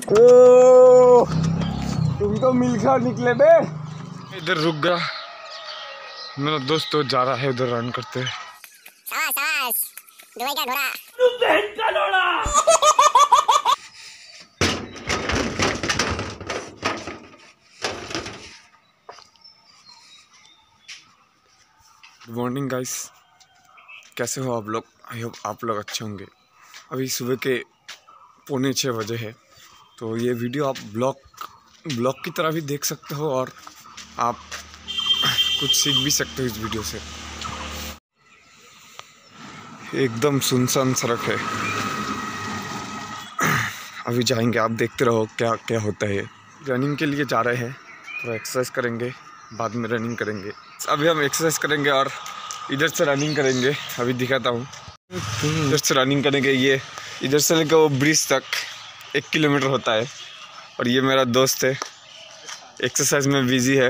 ओ, तुम तो मिलकर निकले बे। इधर रुक गया, मेरा दोस्त तो जा रहा है उधर रन करते। दुबई का घोड़ा। गुड मॉर्निंग गाइस, कैसे हो आप लोग? आई होप आप लोग अच्छे होंगे। अभी सुबह के 6:45 बजे है, तो ये वीडियो आप ब्लॉग की तरह भी देख सकते हो और आप कुछ सीख भी सकते हो इस वीडियो से। एकदम सुनसान सड़क है, अभी जाएंगे, आप देखते रहो क्या क्या होता है। रनिंग के लिए जा रहे हैं, तो एक्सरसाइज करेंगे, बाद में रनिंग करेंगे। अभी हम एक्सरसाइज करेंगे और इधर से रनिंग करेंगे। अभी दिखाता हूँ, इधर से रनिंग करेंगे। ये इधर से लेकर वो ब्रिज तक 1 किलोमीटर होता है। और ये मेरा दोस्त है, एक्सरसाइज में बिजी है।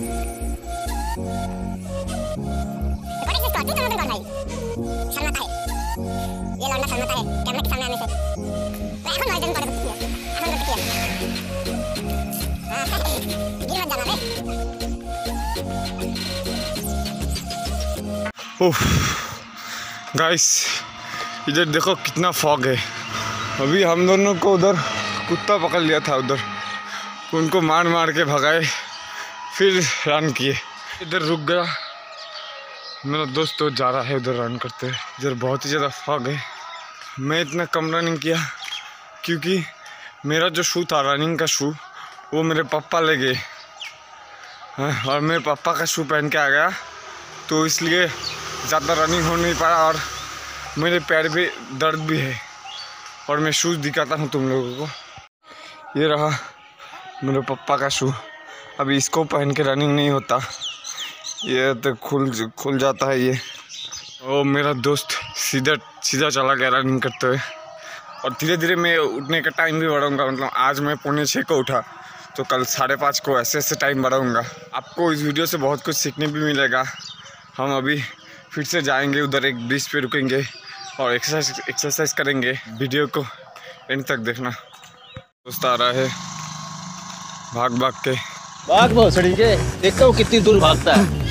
गाइस इधर देखो कितना फॉग है। अभी हम दोनों को उधर कुत्ता पकड़ लिया था, उधर उनको मार मार के भगाए, फिर रन किए। इधर रुक गया, मेरा दोस्त तो जा रहा है उधर रन करते। इधर बहुत ही ज़्यादा फॉग है। मैं इतना कम रनिंग किया क्योंकि मेरा जो शू था, रनिंग का शू, वो मेरे पापा ले गए और मेरे पापा का शू पहन के आ गया, तो इसलिए ज़्यादा रनिंग हो नहीं पाया और मेरे पैर भी दर्द भी है। और मैं शूज़ दिखाता हूँ तुम लोगों को। ये रहा मेरे पापा का शू। अभी इसको पहन के रनिंग नहीं होता, ये तो खुल जाता है ये। और मेरा दोस्त सीधा चला गया रनिंग करते हुए। और धीरे धीरे मैं उठने का टाइम भी बढ़ाऊँगा। मतलब आज मैं 5:45 को उठा, तो कल 5:30 को ऐसे टाइम बढ़ाऊँगा। आपको इस वीडियो से बहुत कुछ सीखने भी मिलेगा। हम अभी फिर से जाएंगे उधर, एक ब्रिज पे रुकेंगे और एक्सरसाइज करेंगे। वीडियो को एंड तक देखना। दोस्त आ रहा है भाग के। भाग भोसड़ी के, देखो कितनी दूर भागता है।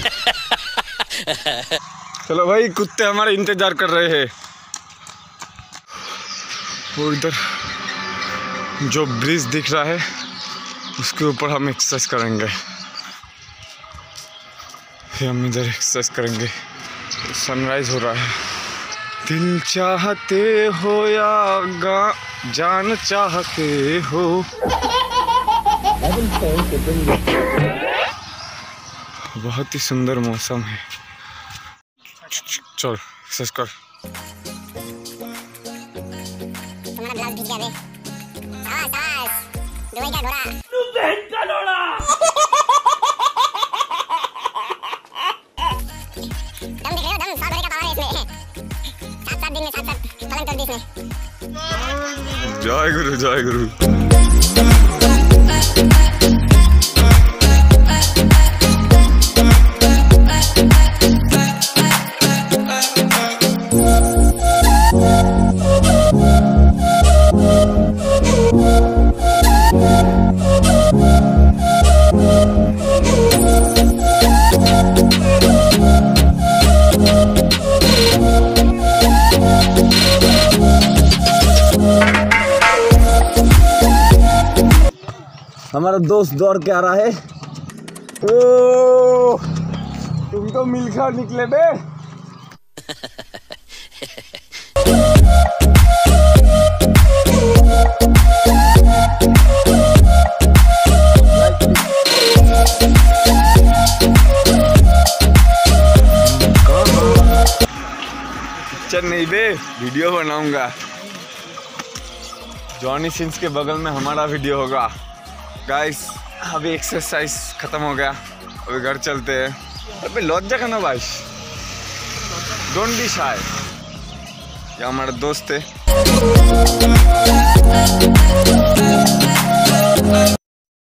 चलो भाई, कुत्ते हमारे इंतजार कर रहे हैं। वो इधर जो ब्रिज दिख रहा है उसके ऊपर हम एक्सरसाइज करेंगे। फिर हम इधर एक्सरसाइज करेंगे। सनराइज हो रहा है। दिल चाहते हो या जान चाहते हो, बहुत ही सुंदर मौसम है। चल एक्सरसाइज कर। तुम्हारा ब्लाउज भीग गया बे। दुबई का घोड़ा। तू बहन का लोड़ा। दम दिख रहे हो, दम 100 का पावर है इसमें। 7 दिन में 7 पलंग तोड़ दी इसने। जय गुरु जय गुरु। हमारा दोस्त दौड़ के आ रहा है। ओ, तुम तो मिलकर निकले बे। पिक्चर नहीं बे, वीडियो बनाऊंगा। जॉनी सिंस के बगल में हमारा वीडियो होगा। गाइस अभी एक्सरसाइज खत्म हो गया, अभी घर चलते हैं। अबे लज्जा करना भाई, डोंट बी शाय। ये हमारा दोस्त है।